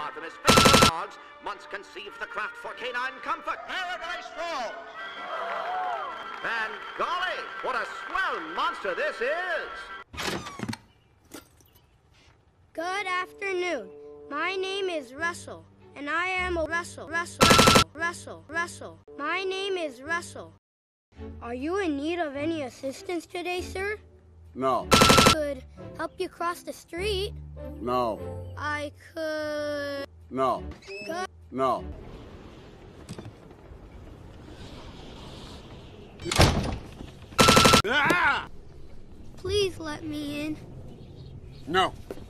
apart from his faithful dogs, once conceived the craft for canine comfort. Paradise Falls! And golly, what a swell monster this is! Good afternoon. My name is Russell, and I am a Russell. My name is Russell. Are you in need of any assistance today, sir? No. I could help you cross the street. No. I could... No. Good. No. Please let me in. No.